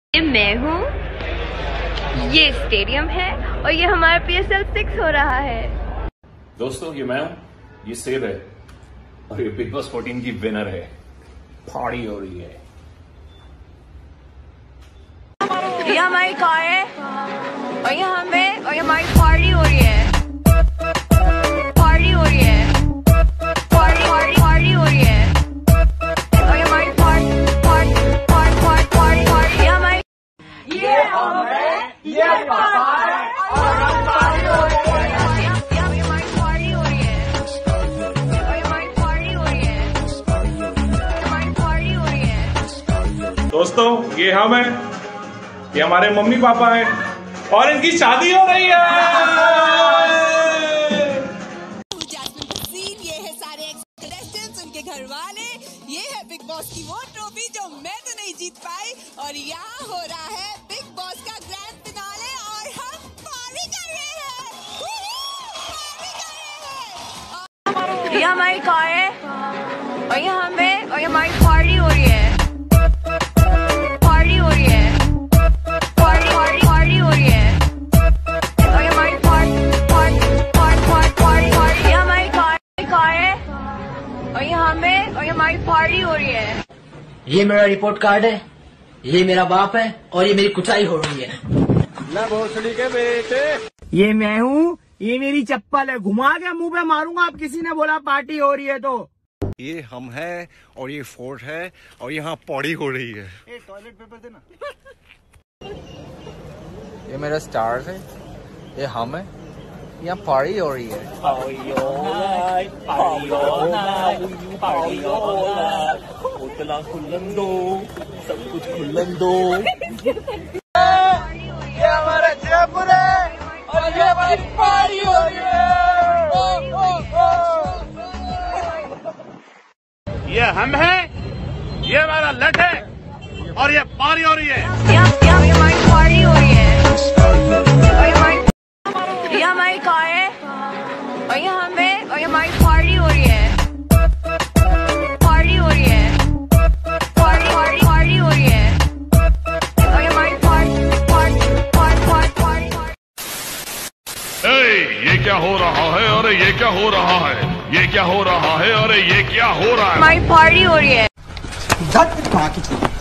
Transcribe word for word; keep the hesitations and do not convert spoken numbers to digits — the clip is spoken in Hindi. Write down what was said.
ये मैं हूँ, ये स्टेडियम है और ये हमारा पी एस एल सिक्स हो रहा है। दोस्तों ये मैं हूँ, ये सेब है और ये बिग बॉस चौदह की विनर है। पार्टी हो रही है। ये हमारी कार है और ये हमें और ये हमारी पार्टी हो रही है। पार्टी हो रही है। पार्टी पार्टी पार्टी हो रही है और ये हमारी party party party party party ये हमारी ये हम है, ये पापा है और हम पार्टी हो रही है। ये हमारी पार्टी हो रही है और ये हमारी पार्टी हो रही है। हमारी पार्टी हो रही है। दोस्तों ये हम है, ये हमारे मम्मी पापा हैं और इनकी शादी हो रही है। ये है सारे एक्सटेंडेंट्स, उनके घर वाले। ये है बिग बॉस की वो ट्रॉफी जो मैं तो नहीं जीत पाई और यहाँ हो रहा है बिग बॉस का ग्रैंड फिनाले और हम पार्टी कर रहे हैं। पार्टी कर रहे हैं। ये हमारी कार है और ये हमें और ये हमारी पार्टी हो रही है। पार्टी हो रही है। पार्टी पार्टी पार्टी हो रही है और ये हमारी party party party party party ये हमारी कार कार है और ये हमें और ये हमारी पार्टी हो रही है। ये मेरा रिपोर्ट कार्ड है, ये मेरा बाप है और ये मेरी कुटाई हो रही है। ना भोसड़ी के बेटे। ये मैं हूँ, ये मेरी चप्पल है, घुमा के मुंह पे मारूंगा आप किसी ने बोला पार्टी हो रही है तो। ये हम है और ये फोर्ट है और यहाँ पौड़ी हो रही है। ए, टॉयलेट पेपर देना। ये मेरा स्टार्स है, ये हम है, यहाँ पार्टी हो रही है। खुल्लन दो, सब कुछ खुल्लन दो। ये हमारा जयपुर है और ये हमारी पार्टी हो रही है। ओ, ओ, ओ। ये हम है, ये हमारा लट है और ये पार्टी हो रही है। ये हमारी पार्टी हो रही है और ये हमारी ये हमारी कार है और ये हमें और ये हमारी पार्टी हो रही है। पार्टी हो रही है। पार्टी पार्टी पार्टी हो रही है और ये हमारी party party party party party ये क्या हो रहा है? अरे ये क्या हो रहा है? ये क्या हो रहा है? अरे ये क्या हो रहा है? हमारी पार्टी हो रही है। धत